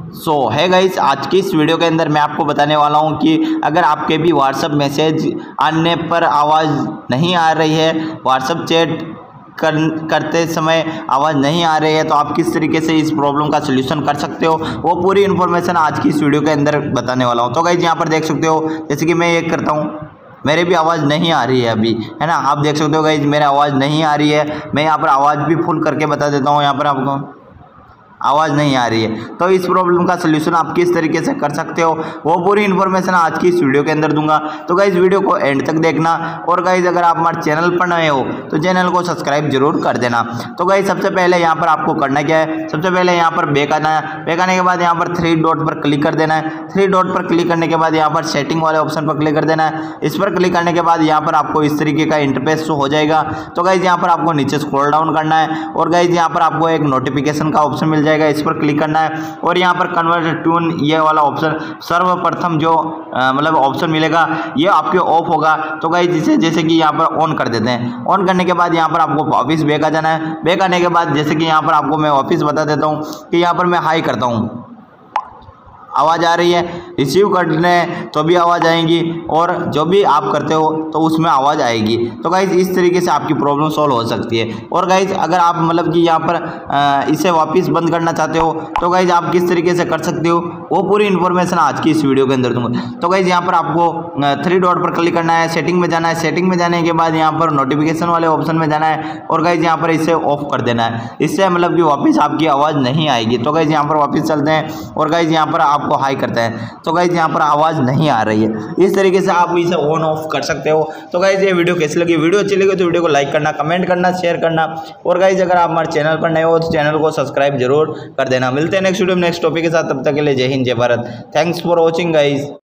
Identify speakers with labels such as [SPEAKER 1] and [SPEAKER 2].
[SPEAKER 1] है गाइस, आज की इस वीडियो के अंदर मैं आपको बताने वाला हूं कि अगर आपके भी व्हाट्सएप मैसेज आने पर आवाज़ नहीं आ रही है, व्हाट्सएप चैट करते समय आवाज़ नहीं आ रही है, तो आप किस तरीके से इस प्रॉब्लम का सलूशन कर सकते हो, वो पूरी इन्फॉर्मेशन आज की इस वीडियो के अंदर बताने वाला हूं। तो गाइस यहाँ पर देख सकते हो, जैसे कि मैं ये करता हूँ, मेरे भी आवाज़ नहीं आ रही है अभी, है ना। आप देख सकते हो गाइस मेरी आवाज़ नहीं आ रही है। मैं यहाँ पर आवाज़ भी फुल करके बता देता हूँ, यहाँ पर आपको आवाज़ नहीं आ रही है। तो इस प्रॉब्लम का सलूशन आप किस तरीके से कर सकते हो, वो पूरी इन्फॉर्मेशन आज की इस वीडियो के अंदर दूंगा। तो गाइज वीडियो को एंड तक देखना। और गाइज अगर आप हमारे चैनल पर नए हो तो चैनल को सब्सक्राइब जरूर कर देना। तो गाइज सबसे पहले यहाँ पर आपको करना क्या है, सबसे पहले यहाँ पर बैक आना है। बैक आने के बाद यहाँ पर 3 डॉट पर क्लिक कर देना है। 3 डॉट पर क्लिक करने के बाद यहाँ पर सेटिंग वाले ऑप्शन पर क्लिक कर देना है। इस पर क्लिक करने के बाद यहाँ पर आपको इस तरीके का इंटरफेस शो हो जाएगा। तो गाइज यहाँ पर आपको नीचे स्क्रॉल डाउन करना है और गाइज यहाँ पर आपको एक नोटिफिकेशन का ऑप्शन मिल जाएगा, इस पर क्लिक करना है। और यहाँ पर कन्वर्ट ट्यून ये वाला ऑप्शन सर्वप्रथम जो मतलब ऑप्शन मिलेगा ये आपके ऑफ होगा। तो गाइस जिसे जैसे कि यहाँ पर ऑन कर देते हैं। ऑन करने के बाद यहाँ पर आपको वापस बैक आ जाना है। बैक आने के बाद जैसे कि यहाँ पर आपको मैं वापस बता देता हूँ कि यहाँ पर मैं हाई करता हूँ, आवाज़ आ रही है। रिसीव करने तो भी आवाज़ आएगी और जो भी आप करते हो तो उसमें आवाज़ आएगी। तो गाइज़ इस तरीके से आपकी प्रॉब्लम सॉल्व हो सकती है। और गाइज़ अगर आप मतलब कि यहाँ पर इसे वापस बंद करना चाहते हो तो गाइज़ आप किस तरीके से कर सकते हो, वो पूरी इन्फॉर्मेशन आज की इस वीडियो के अंदर दूंगा। तो गाइज़ यहाँ पर आपको 3 डॉट पर क्लिक करना है, सेटिंग में जाना है। सेटिंग में जाने के बाद यहाँ पर नोटिफिकेशन वाले ऑप्शन में जाना है और गाइज़ यहाँ पर इसे ऑफ कर देना है। इससे मतलब कि वापस आपकी आवाज़ नहीं आएगी। तो गाइज़ यहाँ पर वापस चलते हैं और गाइज़ यहाँ पर आपको हाई करता है। तो गाइज यहाँ पर आवाज़ नहीं आ रही है। इस तरीके से आप इसे ऑन ऑफ कर सकते हो। तो गाइज ये वीडियो कैसी लगी, वीडियो अच्छी लगी तो वीडियो को लाइक करना, कमेंट करना, शेयर करना। और गाइज अगर आप हमारे चैनल पर नए हो तो चैनल को सब्सक्राइब जरूर कर देना। मिलते हैं नेक्स्ट वीडियो में नेक्स्ट टॉपिक के साथ, तब तक के लिए जय हिंद जय भारत। Thanks for watching guys.